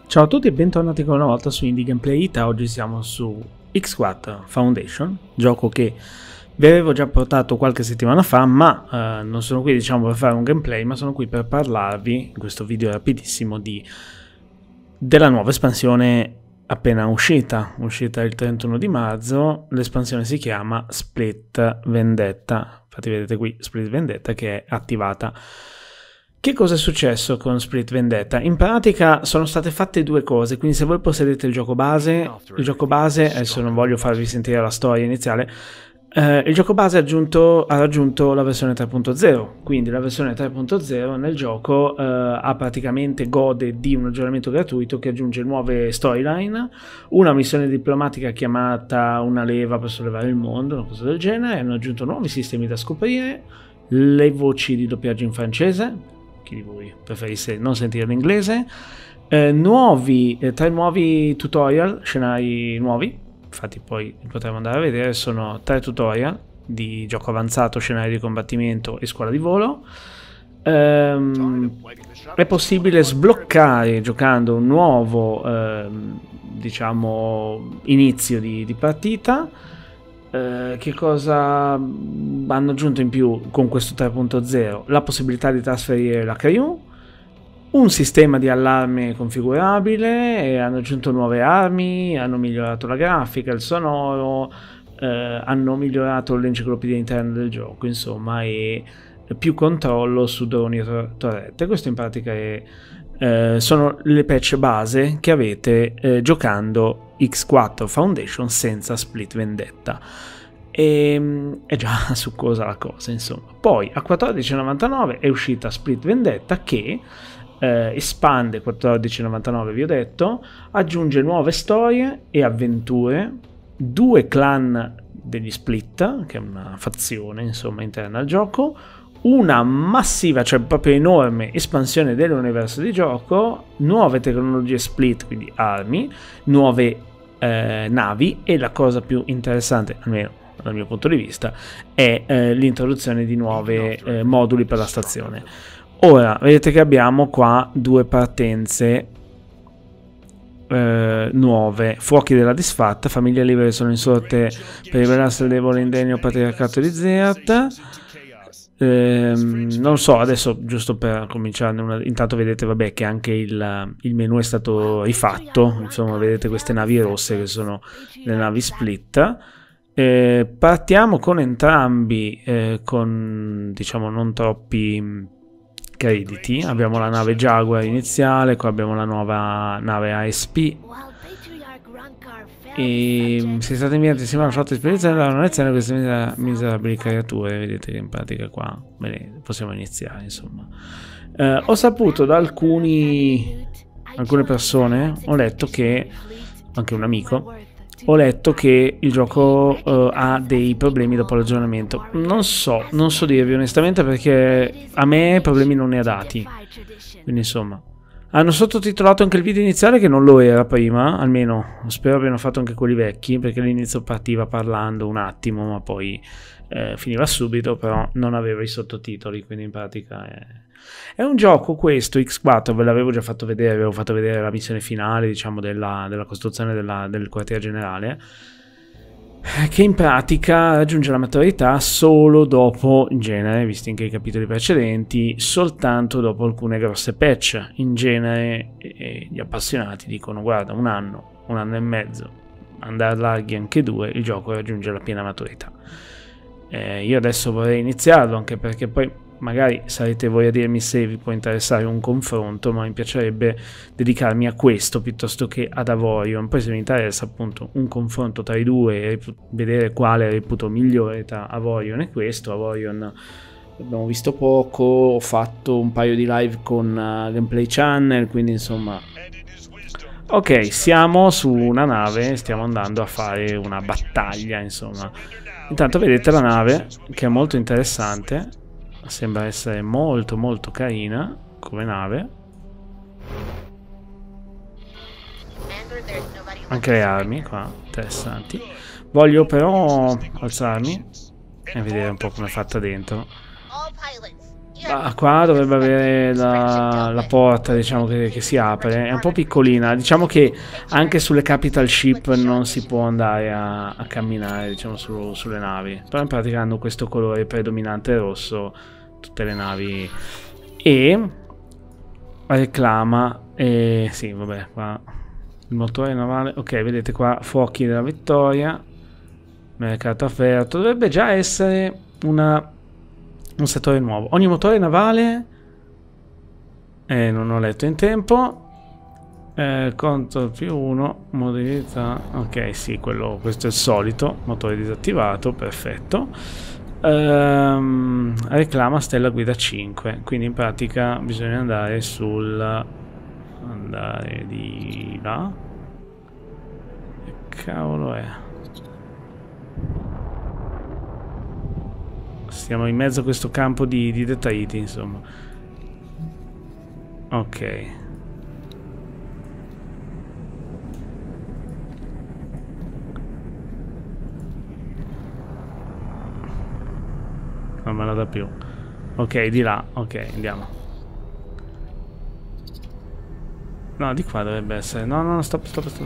Ciao a tutti e bentornati ancora una volta su Indie Gameplay Ita. Oggi siamo su X4 Foundation, gioco che vi avevo già portato qualche settimana fa, ma non sono qui diciamo per fare un gameplay, ma sono qui per parlarvi in questo video rapidissimo della nuova espansione appena uscita il 31 di marzo. L'espansione si chiama Split Vendetta, infatti vedete qui Split Vendetta che è attivata. Che cosa è successo con Split Vendetta? In pratica sono state fatte due cose, quindi se voi possedete il gioco base, adesso non voglio farvi sentire la storia iniziale, il gioco base ha raggiunto la versione 3.0, quindi la versione 3.0 nel gioco praticamente gode di un aggiornamento gratuito che aggiunge nuove storyline, una missione diplomatica chiamata Una leva per sollevare il mondo, una cosa del genere, hanno aggiunto nuovi sistemi da scoprire, le voci di doppiaggio in francese, chi di voi preferisse non sentire l'inglese, tre nuovi tutorial, scenari nuovi, infatti poi potremo andare a vedere, sono 3 tutorial di gioco avanzato, scenari di combattimento e scuola di volo. È possibile sbloccare giocando un nuovo diciamo inizio di partita. Che cosa hanno aggiunto in più con questo 3.0? La possibilità di trasferire la crew, un sistema di allarme configurabile, e hanno aggiunto nuove armi, hanno migliorato la grafica, il sonoro, hanno migliorato l'enciclopedia interna del gioco, insomma, e più controllo su droni e torrette. Questo in pratica sono le patch base che avete giocando X4 Foundation senza Split Vendetta. E è già succosa la cosa, insomma. Poi a 14,99 è uscita Split Vendetta che espande 14,99, vi ho detto, aggiunge nuove storie e avventure, 2 clan degli Split, che è una fazione insomma interna al gioco, una massiva, cioè proprio enorme espansione dell'universo di gioco, nuove tecnologie Split, quindi armi, nuove navi, e la cosa più interessante, almeno dal mio punto di vista, è l'introduzione di nuovi moduli per la stazione. Ora vedete che abbiamo qua 2 partenze nuove: fuochi della disfatta, famiglie libere sono insorte per rivelarsi al debole indegno patriarcato di Zeat. Non so, adesso giusto per cominciare, intanto vedete vabbè che anche il menu è stato rifatto, insomma vedete queste navi rosse che sono le navi Split. Partiamo con entrambi con diciamo non troppi crediti. Abbiamo la nave Jaguar iniziale, qua abbiamo la nuova nave ASP. E si è stati inviati insieme alla flotta spedizione dalla nazione queste miserabili creature. Vedete che in pratica qua bene, possiamo iniziare, insomma. Ho saputo da alcune persone, ho letto che anche un amico, ho letto che il gioco ha dei problemi dopo l'aggiornamento. Non so dirvi onestamente, perché a me problemi non ne ha dati, quindi insomma. Hanno sottotitolato anche il video iniziale, che non lo era prima, almeno spero abbiano fatto anche quelli vecchi, perché all'inizio partiva parlando un attimo ma poi finiva subito, però non aveva i sottotitoli, quindi in pratica è un gioco questo X4, ve l'avevo già fatto vedere, avevo fatto vedere la missione finale diciamo della costruzione del quartiere generale, che in pratica raggiunge la maturità solo dopo, in genere, visti anche i capitoli precedenti, soltanto dopo alcune grosse patch. In genere gli appassionati dicono guarda, un anno e mezzo, andare larghi anche 2, il gioco raggiunge la piena maturità. Io adesso vorrei iniziarlo, anche perché poi magari sarete voi a dirmi se vi può interessare un confronto, ma mi piacerebbe dedicarmi a questo piuttosto che ad Avorion. Poi se mi interessa appunto un confronto tra i due e vedere quale reputo migliore tra Avorion e questo. Avorion abbiamo visto poco, ho fatto un paio di live con Gameplay Channel, quindi insomma. Ok, siamo su una nave, stiamo andando a fare una battaglia, insomma. Intanto vedete la nave, che è molto interessante, sembra essere molto molto carina come nave, anche le armi qua interessanti. Voglio però alzarmi e vedere un po' come è fatta dentro. Qua dovrebbe avere la porta, diciamo, che si apre. È un po' piccolina. Diciamo che anche sulle capital ship non si può andare a camminare, diciamo, sulle navi. Però in pratica hanno questo colore predominante rosso tutte le navi. E reclama. E sì, vabbè, qua il motore navale. Ok, vedete qua, fuochi della vittoria. Mercato aperto. Dovrebbe già essere un settore nuovo. Ogni motore navale, non ho letto in tempo, conto più 1, modalità, ok, sì, questo è il solito, motore disattivato, perfetto. Reclama stella guida 5, quindi in pratica bisogna andare di là. Che cavolo è? Siamo in mezzo a questo campo di detriti, insomma. Ok. Non me la dà più. Ok, di là. Ok, andiamo. No, di qua dovrebbe essere. No, stop.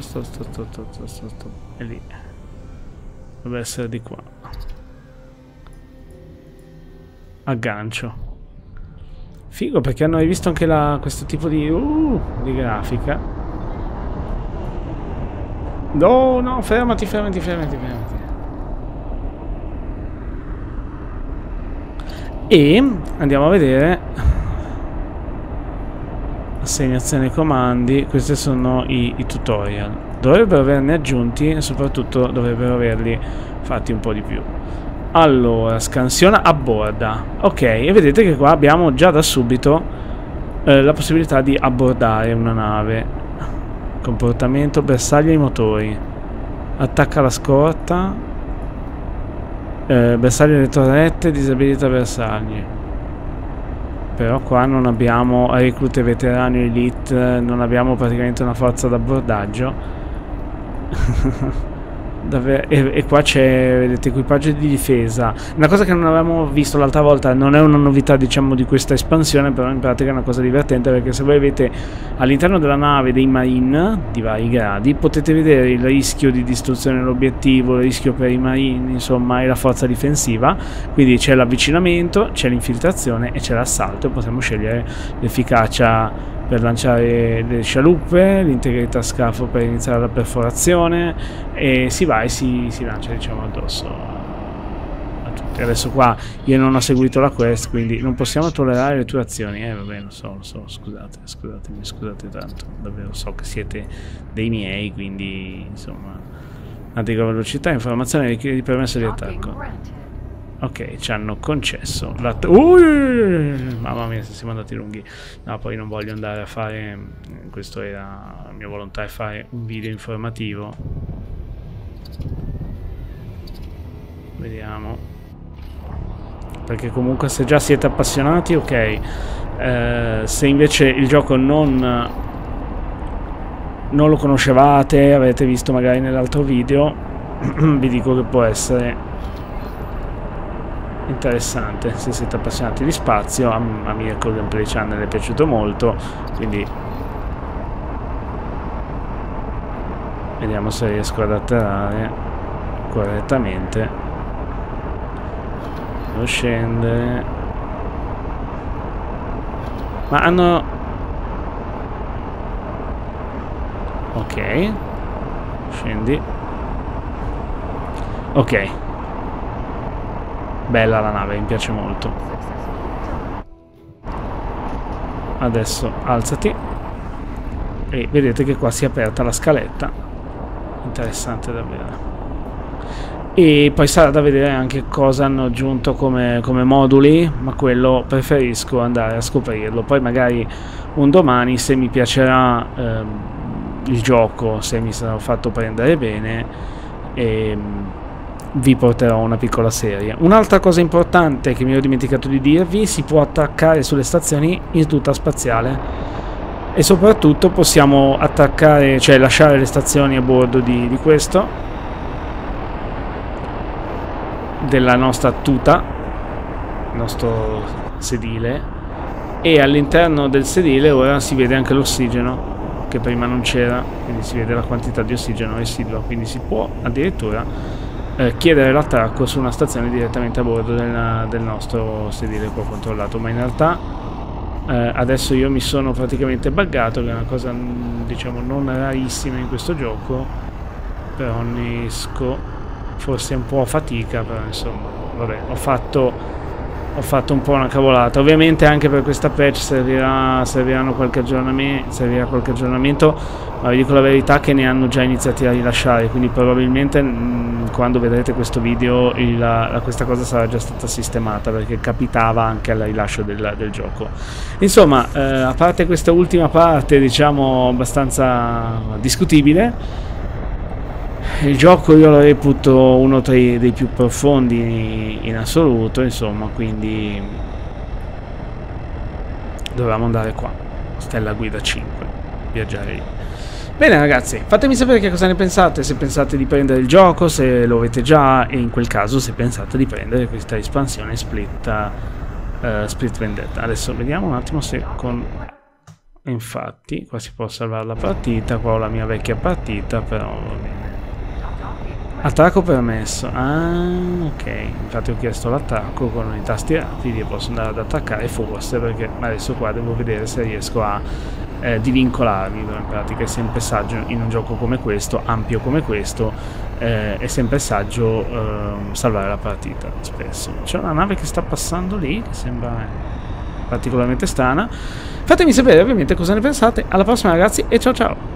È lì. Dovrebbe essere di qua. Aggancio. Figo, perché hanno rivisto anche questo tipo di grafica. No, fermati. E andiamo a vedere assegnazione ai comandi. Questi sono i tutorial. Dovrebbero averne aggiunti e soprattutto dovrebbero averli fatti un po' di più. Allora, scansiona abborda. Ok, e vedete che qua abbiamo già da subito la possibilità di abbordare una nave. Comportamento, bersagli ai motori. Attacca la scorta. Bersagli alle torrette, disabilita bersagli. Però qua non abbiamo reclute veterani elite, non abbiamo praticamente una forza d'abbordaggio. E qua c'è, vedete, equipaggio di difesa. Una cosa che non avevamo visto l'altra volta, non è una novità, diciamo, di questa espansione, però in pratica è una cosa divertente, perché se voi avete all'interno della nave dei marine di vari gradi, potete vedere il rischio di distruzione dell'obiettivo, il rischio per i marine, insomma, e la forza difensiva. Quindi c'è l'avvicinamento, c'è l'infiltrazione e c'è l'assalto, e possiamo scegliere l'efficacia per lanciare le scialuppe, l'integrità scafo per iniziare la perforazione, e si va e si lancia, diciamo, addosso a tutti. Adesso qua io non ho seguito la quest, quindi non possiamo tollerare le tue azioni. Vabbè, lo so, scusate tanto, davvero so che siete dei miei, quindi insomma, antica velocità, informazione di permesso di attacco. Ok, ci hanno concesso mamma mia, se siamo andati lunghi. No, poi non voglio andare a fare. Questo era la mia volontà, è fare un video informativo. Vediamo. Perché comunque se già siete appassionati, ok. Se invece il gioco non lo conoscevate, avete visto magari nell'altro video, vi dico che può essere interessante se siete appassionati di spazio. A Mirko Gameplay Channel è piaciuto molto, quindi vediamo se riesco ad atterrare correttamente. Devo scendere, ma hanno, ok, scendi, ok. Bella la nave, mi piace molto. Adesso alzati. E vedete che qua si è aperta la scaletta. Interessante davvero. E poi sarà da vedere anche cosa hanno aggiunto come moduli, ma quello preferisco andare a scoprirlo. Poi magari un domani, se mi piacerà il gioco, se mi sarò fatto prendere bene, vi porterò una piccola serie. Un'altra cosa importante che mi ero dimenticato di dirvi: si può attaccare sulle stazioni in tuta spaziale, e soprattutto possiamo attaccare, cioè lasciare le stazioni a bordo di questo, della nostra tuta, il nostro sedile, e all'interno del sedile ora si vede anche l'ossigeno che prima non c'era, quindi si vede la quantità di ossigeno residua, quindi si può addirittura chiedere l'attracco su una stazione direttamente a bordo del nostro sedile qua controllato. Ma in realtà adesso io mi sono praticamente buggato, che è una cosa diciamo non rarissima in questo gioco, però ne esco forse un po' a fatica, però insomma vabbè, ho fatto un po' una cavolata. Ovviamente anche per questa patch servirà qualche aggiornamento, ma vi dico la verità che ne hanno già iniziati a rilasciare, quindi probabilmente quando vedrete questo video questa cosa sarà già stata sistemata, perché capitava anche al rilascio del gioco. Insomma, a parte questa ultima parte diciamo abbastanza discutibile, il gioco io lo reputo uno dei più profondi in assoluto, insomma, quindi dovevamo andare qua, stella guida 5, viaggiare lì. Bene ragazzi, fatemi sapere che cosa ne pensate, se pensate di prendere il gioco, se lo avete già, e in quel caso se pensate di prendere questa espansione Split Vendetta. Adesso vediamo un attimo se con... Infatti, qua si può salvare la partita, qua ho la mia vecchia partita, però va bene. Attacco permesso. Ah, ok. Infatti ho chiesto l'attacco con i tasti attivi e posso andare ad attaccare forse, perché adesso qua devo vedere se riesco a divincolarmi. In pratica è sempre saggio in un gioco come questo, ampio come questo, è sempre saggio salvare la partita. Spesso c'è una nave che sta passando lì che sembra particolarmente strana. Fatemi sapere ovviamente cosa ne pensate. Alla prossima ragazzi e ciao ciao.